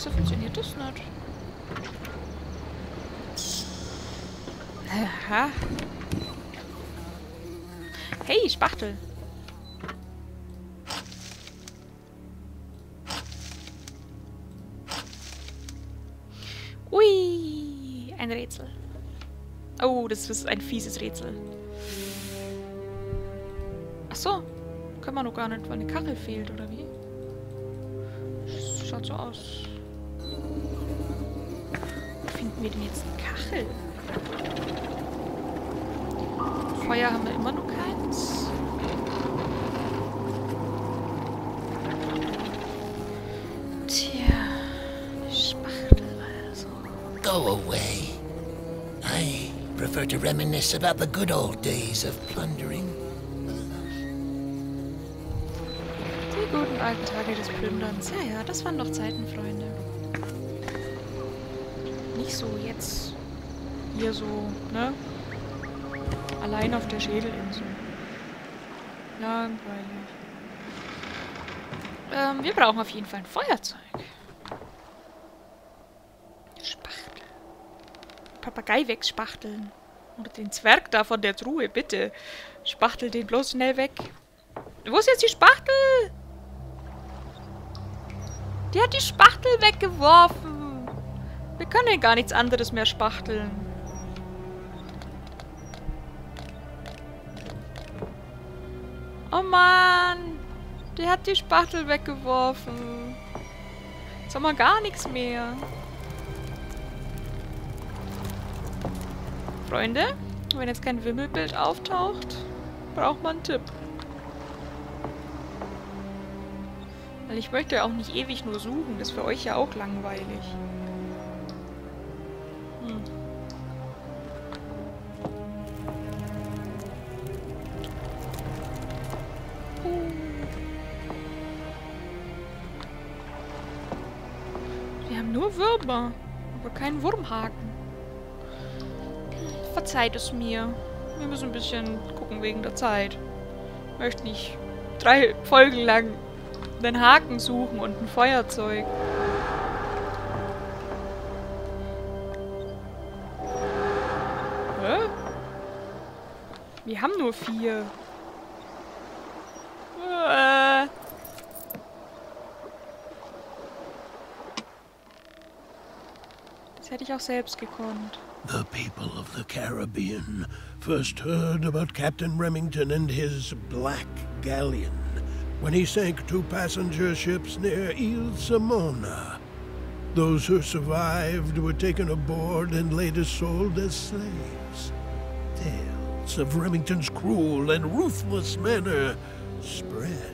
So funktioniert das nicht. Aha. Hey, Spachtel. Ui, ein Rätsel. Oh, das ist ein fieses Rätsel. Ach so, können wir noch gar nicht, weil eine Kachel fehlt, oder wie? Schaut so aus. Wo finden wir denn jetzt eine Kachel? Feuer haben wir immer noch keins. Tja, Spachtel also. Go away. I prefer to reminisce about the good old days of plundering. Die guten alten Tage des Plünderns. Ja, ja, das waren doch Zeiten, Freunde. Nicht so jetzt. Hier so, ne? Allein auf der Schädelinsel. Langweilig. Wir brauchen auf jeden Fall ein Feuerzeug. Spachtel. Papagei wegspachteln. Oder den Zwerg da von der Truhe, bitte. Spachtel den bloß schnell weg. Wo ist jetzt die Spachtel? Die hat die Spachtel weggeworfen. Wir können ja gar nichts anderes mehr spachteln. Oh Mann. Die hat die Spachtel weggeworfen. Jetzt haben wir gar nichts mehr. Freunde, wenn jetzt kein Wimmelbild auftaucht, braucht man einen Tipp. Weil ich möchte ja auch nicht ewig nur suchen. Das ist für euch ja auch langweilig. Wir haben nur Würmer, aber keinen Wurmhaken. Verzeiht es mir. Wir müssen ein bisschen gucken wegen der Zeit. Ich möchte nicht 3 Folgen lang einen Haken suchen und ein Feuerzeug. Hä? Wir haben nur 4. Das hätte ich auch selbst gekonnt. The people of the Caribbean first heard about Captain Remington and his Black Galleon when he sank 2 passenger ships near Ile Simona. Those who survived were taken aboard and later sold as slaves. Tales of Remington's cruel and ruthless manner spread.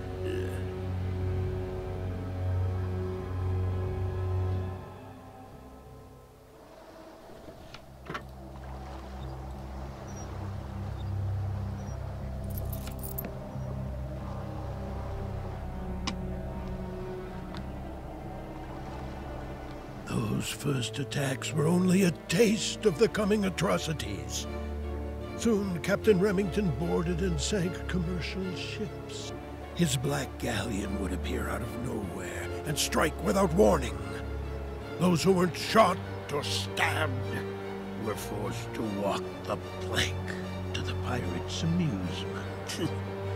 Those first attacks were only a taste of the coming atrocities. Soon, Captain Remington boarded and sank commercial ships. His Black Galleon would appear out of nowhere and strike without warning. Those who weren't shot or stabbed were forced to walk the plank to the pirates' amusement.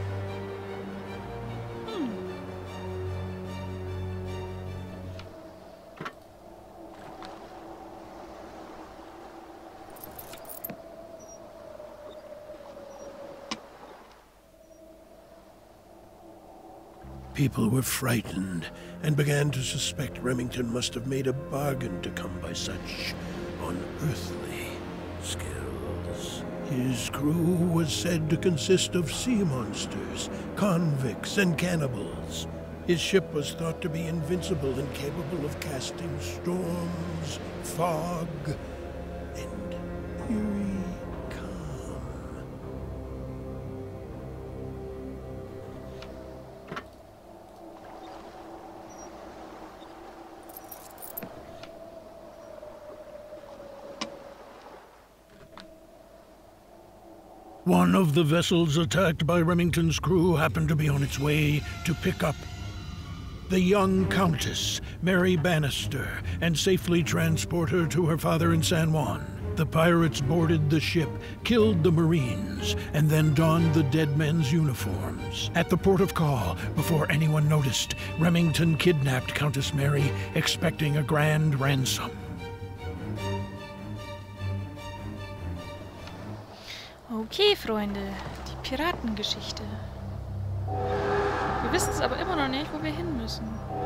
People were frightened and began to suspect Remington must have made a bargain to come by such unearthly skills. His crew was said to consist of sea monsters, convicts, and cannibals. His ship was thought to be invincible and capable of casting storms, fog, and eerie calm. One of the vessels attacked by Remington's crew happened to be on its way to pick up the young Countess, Mary Bannister, and safely transport her to her father in San Juan. The pirates boarded the ship, killed the Marines, and then donned the dead men's uniforms. At the port of call, before anyone noticed, Remington kidnapped Countess Mary, expecting a grand ransom. Okay, Freunde, die Piratengeschichte. Wir wissen es aber immer noch nicht, wo wir hin müssen.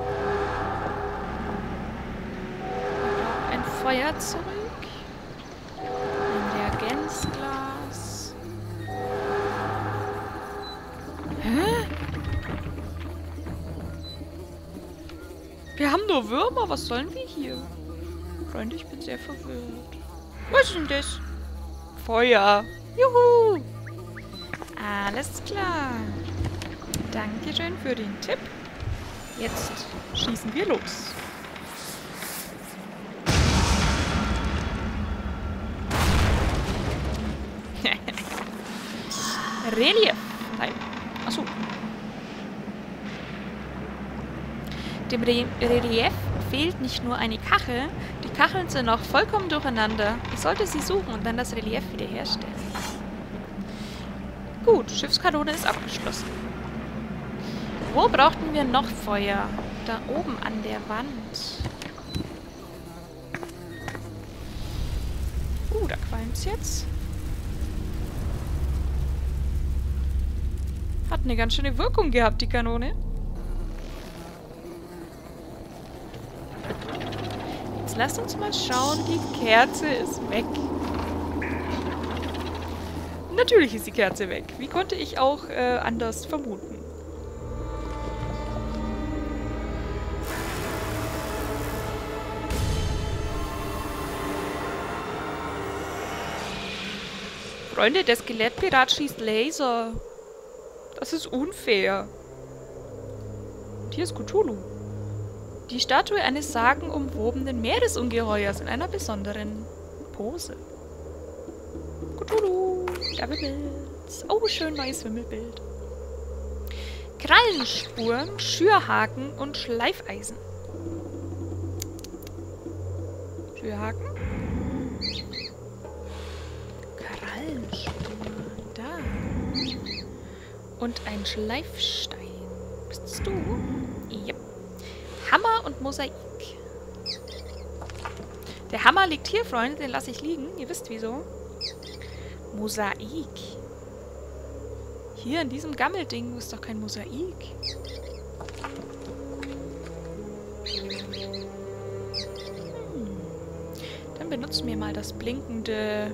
Ein Feuerzeug. Ein Reagenzglas. Hä? Wir haben nur Würmer. Was sollen wir hier? Freunde, ich bin sehr verwirrt. Was ist denn das? Feuer. Juhu! Alles klar. Dankeschön für den Tipp. Jetzt schießen wir los. Relief. Nein. Achso. Dem Relief fehlt nicht nur eine Kachel, die Kacheln sind noch vollkommen durcheinander. Ich sollte sie suchen und dann das Relief wiederherstellen. Gut, Schiffskanone ist abgeschlossen. Wo brauchten wir noch Feuer? Da oben an der Wand. Da qualmt's jetzt. Hat eine ganz schöne Wirkung gehabt, die Kanone. Jetzt lasst uns mal schauen. Die Kerze ist weg. Natürlich ist die Kerze weg. Wie konnte ich auch anders vermuten? Freunde, der Skelettpirat schießt Laser. Das ist unfair. Und hier ist Cthulhu. Die Statue eines sagenumwobenen Meeresungeheuers in einer besonderen Pose. Cthulhu, der Wimmels. Oh, schön neues Wimmelbild. Krallenspuren, Schürhaken und Schleifeisen. Schürhaken? Krallenspuren, da. Und ein Schleifstein. Bist du? Ja. Hammer und Mosaik. Der Hammer liegt hier, Freunde, den lasse ich liegen. Ihr wisst wieso. Mosaik. Hier in diesem Gammelding ist doch kein Mosaik. Dann benutzen wir mal das blinkende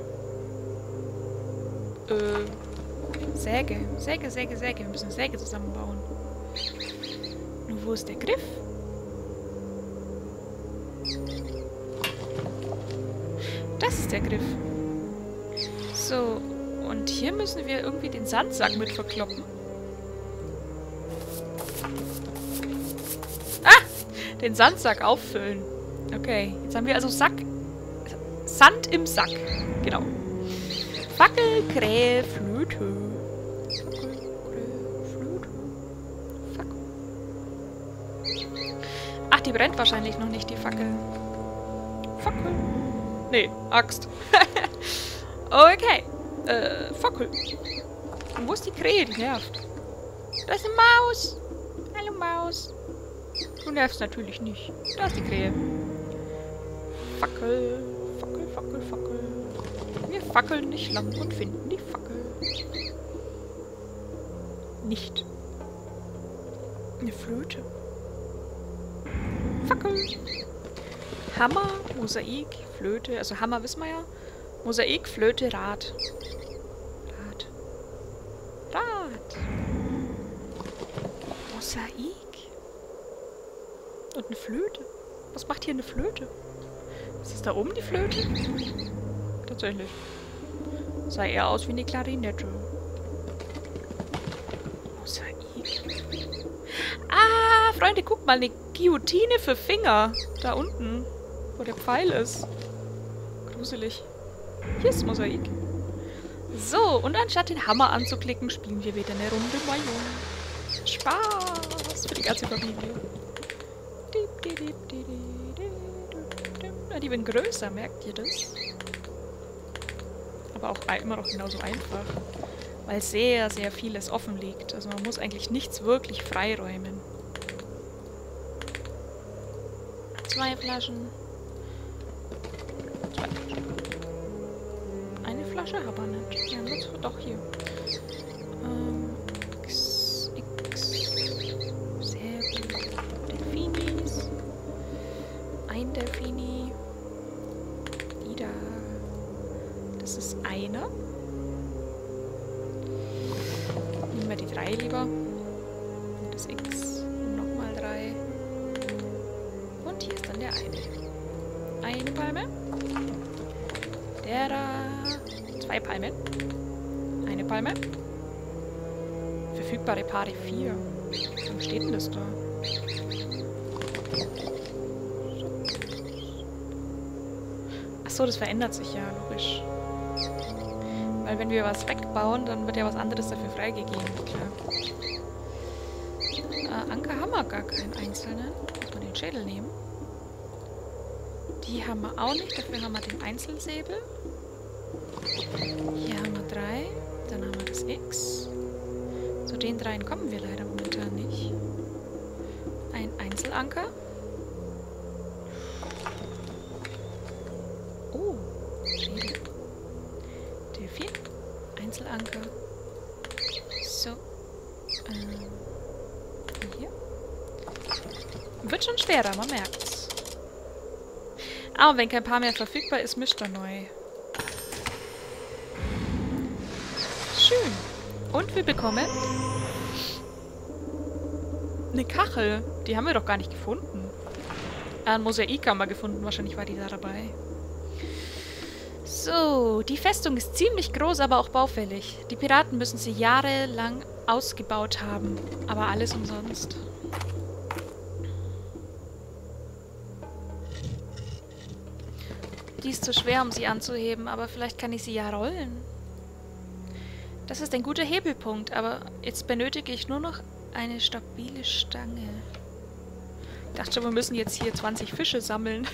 Säge. Säge. Wir müssen eine Säge zusammenbauen. Und wo ist der Griff? Das ist der Griff. So, und hier müssen wir irgendwie den Sandsack mit verkloppen. Ah! Den Sandsack auffüllen. Okay, jetzt haben wir also Sand im Sack. Genau. Fackel, Krähe, Flöte. Fackel, Krähe, Flöte. Fackel. Ach, die brennt wahrscheinlich noch nicht, die Fackel. Fackel. Nee, Axt. Okay. Fackel. Und wo ist die Krähe? Die nervt. Da ist eine Maus. Hallo, Maus. Du nervst natürlich nicht. Da ist die Krähe. Fackel. Fackel, Fackel, Fackel. Wir fackeln nicht lang und finden die Fackel. Nicht. Eine Flöte. Fackel. Hammer, Mosaik, Flöte. Also Hammer wissen wir ja. Mosaik, Flöte, Rad. Rad. Mosaik. Und eine Flöte. Was macht hier eine Flöte? Ist das da oben die Flöte? Tatsächlich. Sah eher aus wie eine Klarinette. Mosaik. Ah, Freunde, guckt mal, eine Guillotine für Finger. Da unten, wo der Pfeil ist. Gruselig. Hier ist Mosaik. So, und anstatt den Hammer anzuklicken, spielen wir wieder eine Runde Maillon. Spaß für die ganze Familie. Na, die werden größer, merkt ihr das? Aber auch immer noch genauso einfach. Weil sehr, sehr vieles offen liegt. Also man muss eigentlich nichts wirklich freiräumen. 2 Flaschen. 2 Flaschen. Eine Flasche haben wir nicht. Wir haben jetzt doch hier. X. Sehr gut. Delfinis. Ein Delfini. Die da. Das ist einer. Nehmen wir die 3 lieber. Das X. Und nochmal 3. Und hier ist dann der eine. Eine Palme. Der da. 2 Palmen. Eine Palme. Verfügbare Paare 4. Wo steht denn das da? Achso, das verändert sich ja, logisch. Weil wenn wir was wegbauen, dann wird ja was anderes dafür freigegeben. Klar. Anker haben wir gar keinen einzelnen. Muss man den Schädel nehmen. Die haben wir auch nicht, dafür haben wir den Einzelsäbel. Hier haben wir 3, dann haben wir das X. Zu den 3 kommen wir leider momentan nicht. Ein Einzelanker. Oh, Schädel. Delfin. Einzelanker. So. Hier. Wird schon schwerer, man merkt's. Aber wenn kein Paar mehr verfügbar ist, mischt er neu. Schön. Und wir bekommen eine Kachel. Die haben wir doch gar nicht gefunden. Ein Mosaik haben wir gefunden. Wahrscheinlich war die da dabei. So, die Festung ist ziemlich groß, aber auch baufällig. Die Piraten müssen sie jahrelang ausgebaut haben. Aber alles umsonst. Die ist zu schwer, um sie anzuheben, aber vielleicht kann ich sie ja rollen. Das ist ein guter Hebelpunkt, aber jetzt benötige ich nur noch eine stabile Stange. Ich dachte schon, wir müssen jetzt hier 20 Fische sammeln.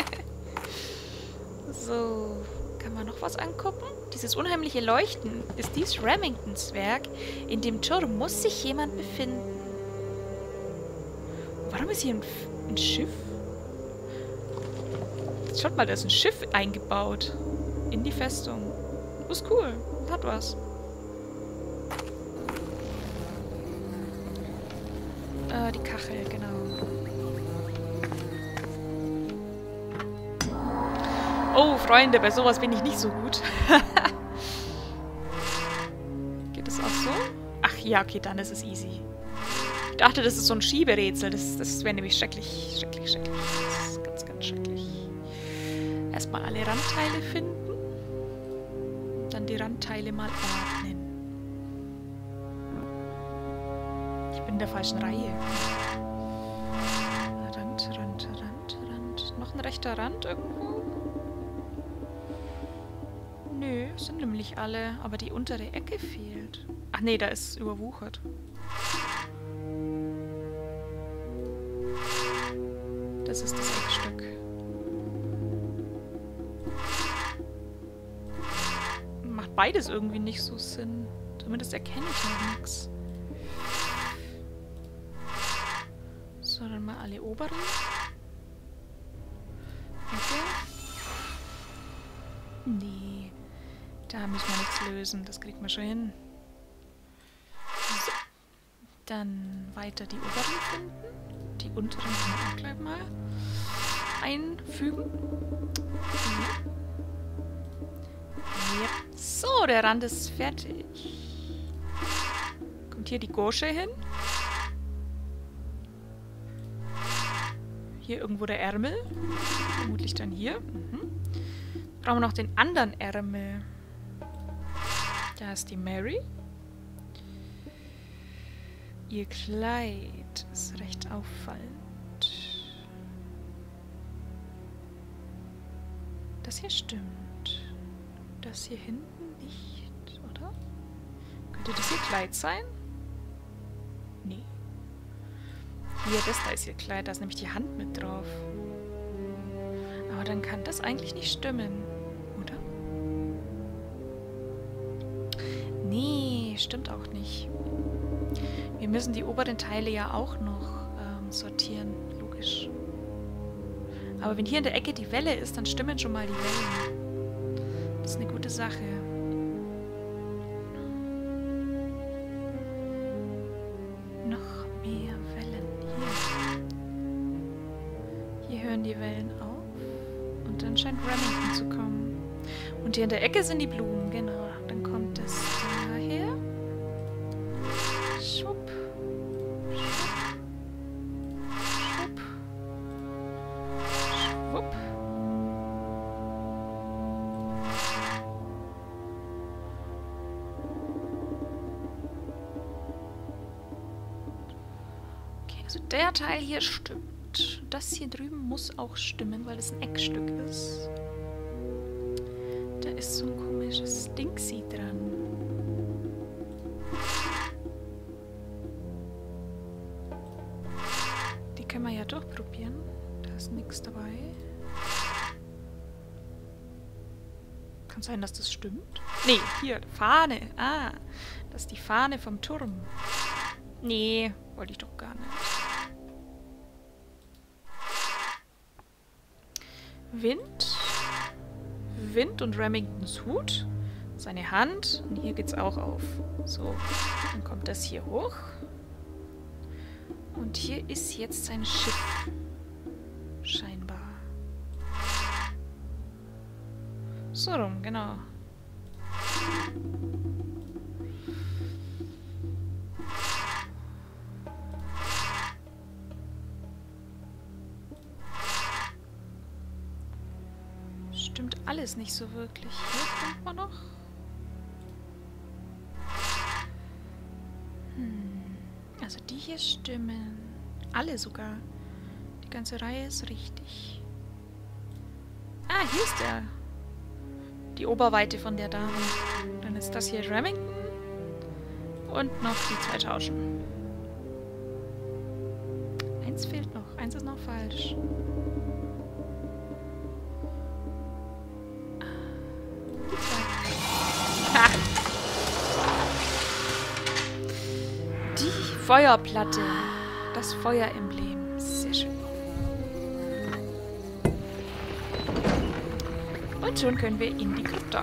So, kann man noch was angucken? Dieses unheimliche Leuchten. Ist dies Remingtons Werk? In dem Turm muss sich jemand befinden. Warum ist hier ein Schiff? Schaut mal, da ist ein Schiff eingebaut. In die Festung. Das ist cool. Hat was. Die Kachel, genau. Oh, Freunde, bei sowas bin ich nicht so gut. Geht das auch so? Ach ja, okay, dann ist es easy. Ich dachte, das ist so ein Schieberätsel. Das wäre nämlich schrecklich. Schrecklich. Das ist ganz, ganz schrecklich. Erstmal alle Randteile finden. Dann die Randteile mal ordnen. Ich bin in der falschen Reihe. Rand. Noch ein rechter Rand irgendwo? Nö, sind nämlich alle. Aber die untere Ecke fehlt. Ach nee, da ist überwuchert. Das ist das Eckstück. Macht beides irgendwie nicht so Sinn. Zumindest erkenne ich noch nichts. So, dann mal alle oberen. Okay. Nee. Da müssen wir nichts lösen. Das kriegt man schon hin. So. Dann weiter die oberen finden. Die unteren können wir auch gleich mal einfügen. Ja. So, der Rand ist fertig. Kommt hier die Gauche hin. Hier irgendwo der Ärmel. Vermutlich dann hier. Brauchen wir noch den anderen Ärmel. Da ist die Mary. Ihr Kleid ist recht auffallend. Das hier stimmt. Das hier hinten nicht, oder? Könnte das ihr Kleid sein? Nee. Hier, das da ist hier Kleid. Da ist nämlich die Hand mit drauf. Aber dann kann das eigentlich nicht stimmen. Oder? Nee, stimmt auch nicht. Wir müssen die oberen Teile ja auch noch sortieren. Logisch. Aber wenn hier in der Ecke die Welle ist, dann stimmen schon mal die Wellen. Das ist eine gute Sache. Noch mehr Wellen. Hier hören die Wellen auf. Und dann scheint Remington zu kommen. Und hier in der Ecke sind die Blumen, genau. Dann kommt es daher. Schwupp. Schwupp. Schwupp. Okay, also der Teil hier stimmt. Das hier drüben muss auch stimmen, weil es ein Eckstück ist. Da ist so ein komisches Dingsy dran. Die können wir ja durchprobieren. Da ist nichts dabei. Kann sein, dass das stimmt. Nee, hier, Fahne. Ah, das ist die Fahne vom Turm. Nee, wollte ich doch gar nicht. Wind und Remingtons Hut. Seine Hand. Und hier geht's auch auf. So, dann kommt das hier hoch. Und hier ist jetzt sein Schiff. Scheinbar. So rum, genau. Stimmt alles nicht so wirklich. Hier kommt man noch. Also die hier stimmen. Alle sogar. Die ganze Reihe ist richtig. Ah, hier ist der. Die Oberweite von der Dame. Dann ist das hier Remington. Und noch die zwei tauschen. Eins fehlt noch. Eins ist noch falsch. Die zwei. Ha! Die Feuerplatte. Das Feueremblem. Sehr schön. Und schon können wir in die Krypta.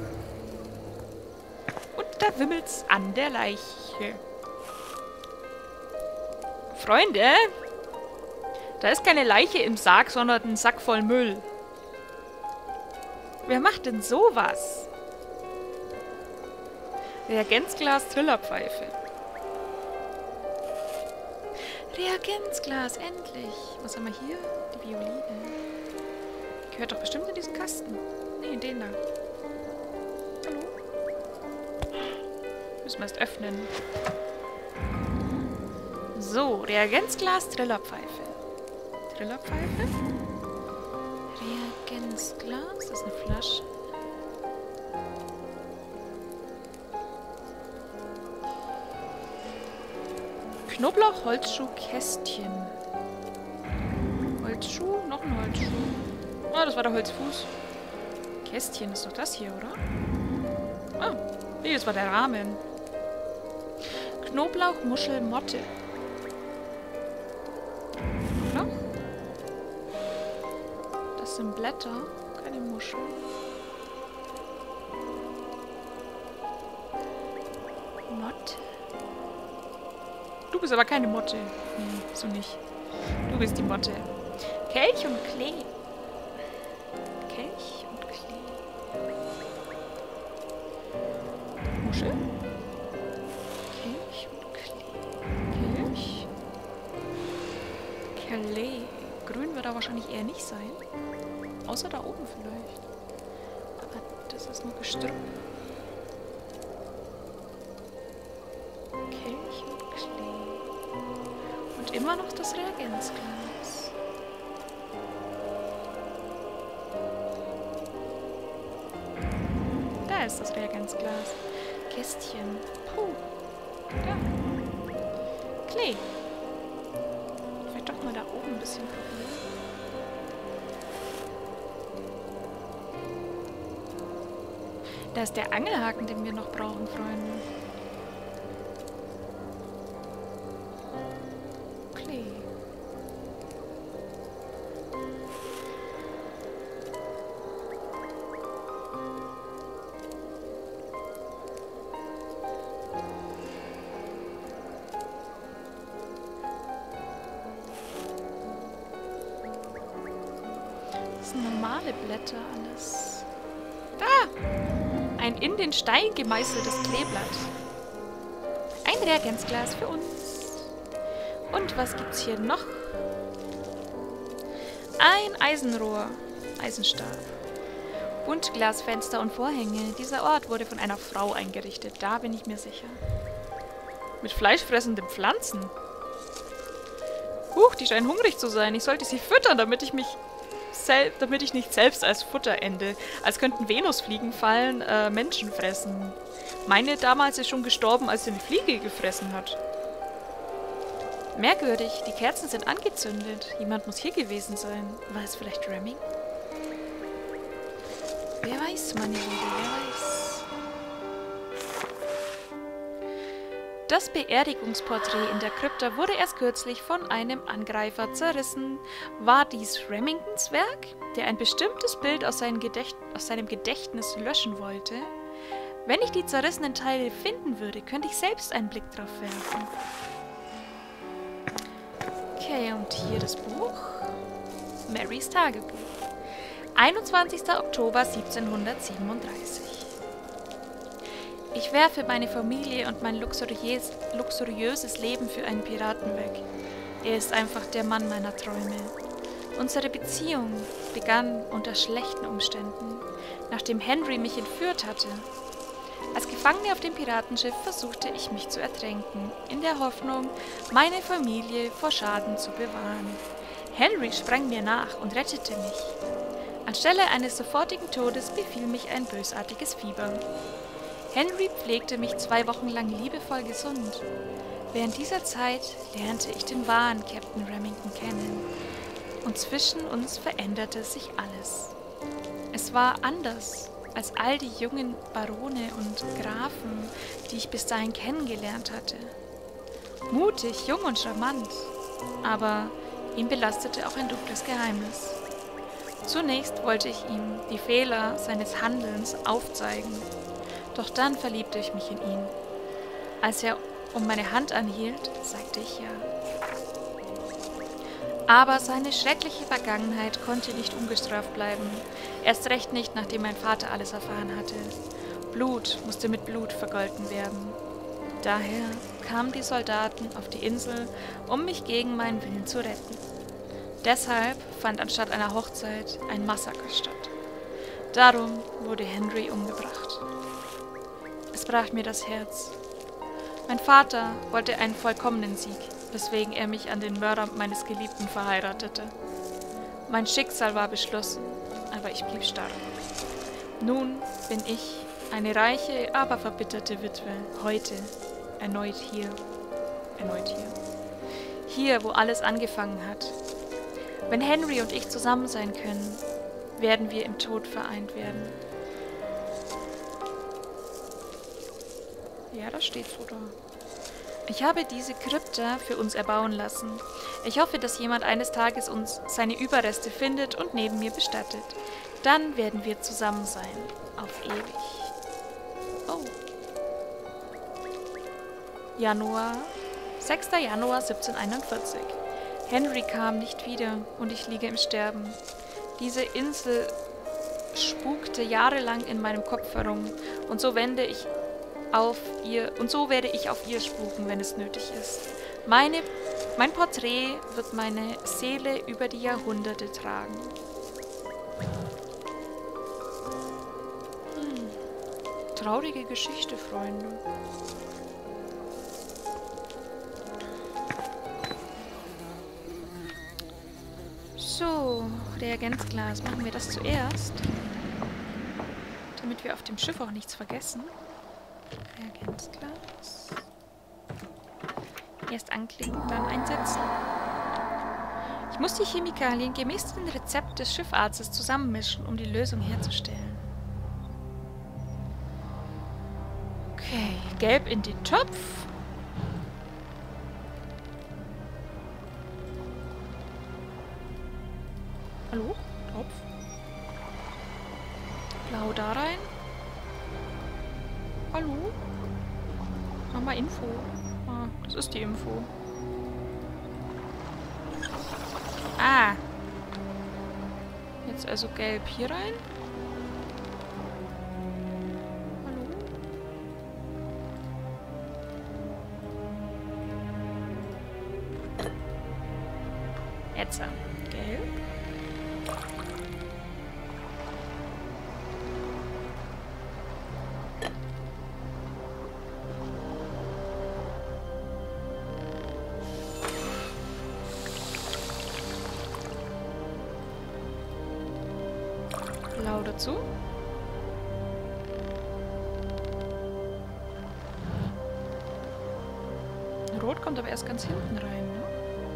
Und da wimmelt's an der Leiche. Freunde, da ist keine Leiche im Sarg, sondern ein Sack voll Müll. Wer macht denn sowas? Reagenzglas, Trillerpfeife. Reagenzglas, endlich. Was haben wir hier? Die Violine. Gehört doch bestimmt in diesen Kasten. Nee, in den da. Hallo? Müssen wir erst öffnen. So, Reagenzglas, Trillerpfeife. Trillerpfeife? Reagenzglas, das ist eine Flasche. Knoblauch, Holzschuh, Kästchen. Holzschuh, noch ein Holzschuh. Ah, das war der Holzfuß. Kästchen ist doch das hier, oder? Ah, nee, das war der Rahmen. Knoblauch, Muschel, Motte. Knoblauch? Das sind Blätter, keine Muscheln. Motte. Du bist aber keine Motte. Nee, so nicht. Du bist die Motte. Kelch und Klee. Kelch und Klee. Muschel. Kelch und Klee. Kelch. Klee. Grün wird da wahrscheinlich eher nicht sein. Außer da oben vielleicht. Aber das ist nur Gestrüpp. Kelch und Klee. Und immer noch das Reagenzglas. Da ist das Reagenzglas. Kästchen. Puh. Da. Klee. Augen ein bisschen probieren. Da ist der Angelhaken, den wir noch brauchen, Freunde. Klee. Das sind normale Blätter alles. Da! Ein in den Stein gemeißeltes Kleeblatt. Ein Reagenzglas für uns. Und was gibt's hier noch? Ein Eisenrohr. Eisenstab. Buntglasfenster und Vorhänge. Dieser Ort wurde von einer Frau eingerichtet. Da bin ich mir sicher. Mit fleischfressenden Pflanzen. Huch, die scheinen hungrig zu sein. Ich sollte sie füttern, damit ich nicht selbst als Futter ende. Als könnten Venusfliegen fallen, Menschen fressen. Meine damals ist schon gestorben, als sie eine Fliege gefressen hat. Merkwürdig, die Kerzen sind angezündet. Jemand muss hier gewesen sein. War es vielleicht Remming? Wer weiß, meine Liebe, wer weiß. Das Beerdigungsporträt in der Krypta wurde erst kürzlich von einem Angreifer zerrissen. War dies Remingtons Werk, der ein bestimmtes Bild aus seinem Gedächtnis löschen wollte? Wenn ich die zerrissenen Teile finden würde, könnte ich selbst einen Blick drauf werfen. Okay, und hier das Buch. Marys Tagebuch. 21. Oktober 1737. Ich werfe meine Familie und mein luxuriöses Leben für einen Piraten weg. Er ist einfach der Mann meiner Träume. Unsere Beziehung begann unter schlechten Umständen, nachdem Henry mich entführt hatte. Als Gefangene auf dem Piratenschiff versuchte ich mich zu ertränken, in der Hoffnung, meine Familie vor Schaden zu bewahren. Henry sprang mir nach und rettete mich. Anstelle eines sofortigen Todes befiel mich ein bösartiges Fieber. Henry pflegte mich 2 Wochen lang liebevoll gesund. Während dieser Zeit lernte ich den wahren Captain Remington kennen. Und zwischen uns veränderte sich alles. Es war anders als all die jungen Barone und Grafen, die ich bis dahin kennengelernt hatte. Mutig, jung und charmant, aber ihn belastete auch ein dunkles Geheimnis. Zunächst wollte ich ihm die Fehler seines Handelns aufzeigen, doch dann verliebte ich mich in ihn. Als er um meine Hand anhielt, sagte ich ja. Aber seine schreckliche Vergangenheit konnte nicht ungestraft bleiben. Erst recht nicht, nachdem mein Vater alles erfahren hatte. Blut musste mit Blut vergolten werden. Daher kamen die Soldaten auf die Insel, um mich gegen meinen Willen zu retten. Deshalb fand anstatt einer Hochzeit ein Massaker statt. Darum wurde Henry umgebracht. Es brach mir das Herz. Mein Vater wollte einen vollkommenen Sieg, weswegen er mich an den Mörder meines Geliebten verheiratete. Mein Schicksal war beschlossen, aber ich blieb stark. Nun bin ich eine reiche, aber verbitterte Witwe, heute erneut hier. Hier, wo alles angefangen hat. Wenn Henry und ich zusammen sein können, werden wir im Tod vereint werden. Ja, das steht so da. Ich habe diese Krypta für uns erbauen lassen. Ich hoffe, dass jemand eines Tages uns seine Überreste findet und neben mir bestattet. Dann werden wir zusammen sein. Auf ewig. Oh. 6. Januar 1741. Henry kam nicht wieder und ich liege im Sterben. Diese Insel spukte jahrelang in meinem Kopf herum und so werde ich auf ihr spuken, wenn es nötig ist. Mein Porträt wird meine Seele über die Jahrhunderte tragen. Traurige Geschichte, Freunde. So, Reagenzglas. Machen wir das zuerst. Damit wir auf dem Schiff auch nichts vergessen. Reagenzglas. Erst anklicken, dann einsetzen. Ich muss die Chemikalien gemäß dem Rezept des Schiffarztes zusammenmischen, um die Lösung herzustellen. Okay, Gelb in den Topf. Hallo? Topf. Blau da rein. Hallo? Mach mal Info. Ah, das ist die Info. Ah. Jetzt also Gelb hier rein. Hallo? Jetzt Gelb. Blau dazu. Rot kommt aber erst ganz hinten rein, ne?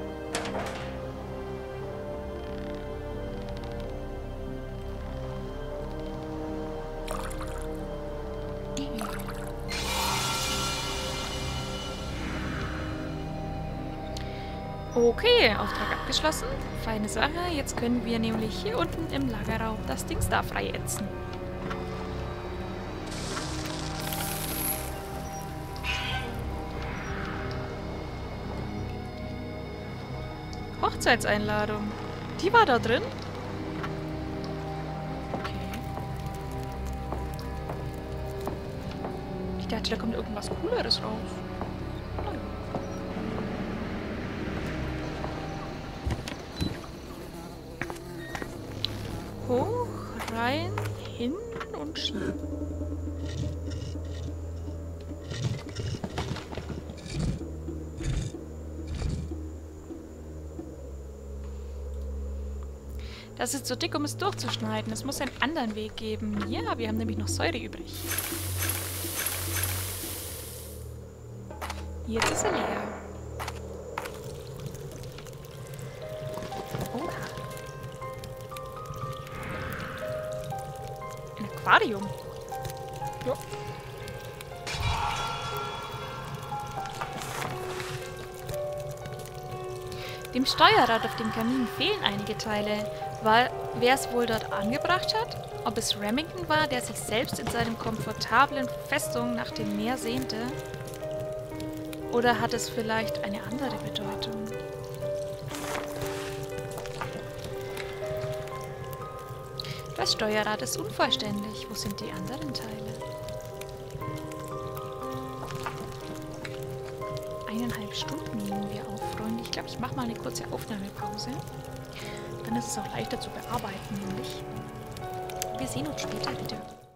Okay, Auftrag abgeschlossen. Feine Sache. Jetzt können wir nämlich hier unten im Lagerraum das Ding da frei ätzen. Hochzeitseinladung. Die war da drin? Okay. Ich dachte, da kommt irgendwas Cooleres raus. Hoch, rein, hin und schieben. Das ist zu dick, um es durchzuschneiden. Es muss einen anderen Weg geben. Ja, wir haben nämlich noch Säure übrig. Jetzt ist er leer. Oha. Ein Aquarium. Ja. Dem Steuerrad auf dem Kamin fehlen einige Teile. Wer es wohl dort angebracht hat? Ob es Remington war, der sich selbst in seinem komfortablen Festung nach dem Meer sehnte? Oder hat es vielleicht eine andere Bedeutung? Das Steuerrad ist unvollständig. Wo sind die anderen Teile? 1,5 Stunden nehmen wir auf, Freunde. Ich glaube, ich mache mal eine kurze Aufnahmepause. Dann ist es auch leichter zu bearbeiten, nämlich. Wir sehen uns später wieder.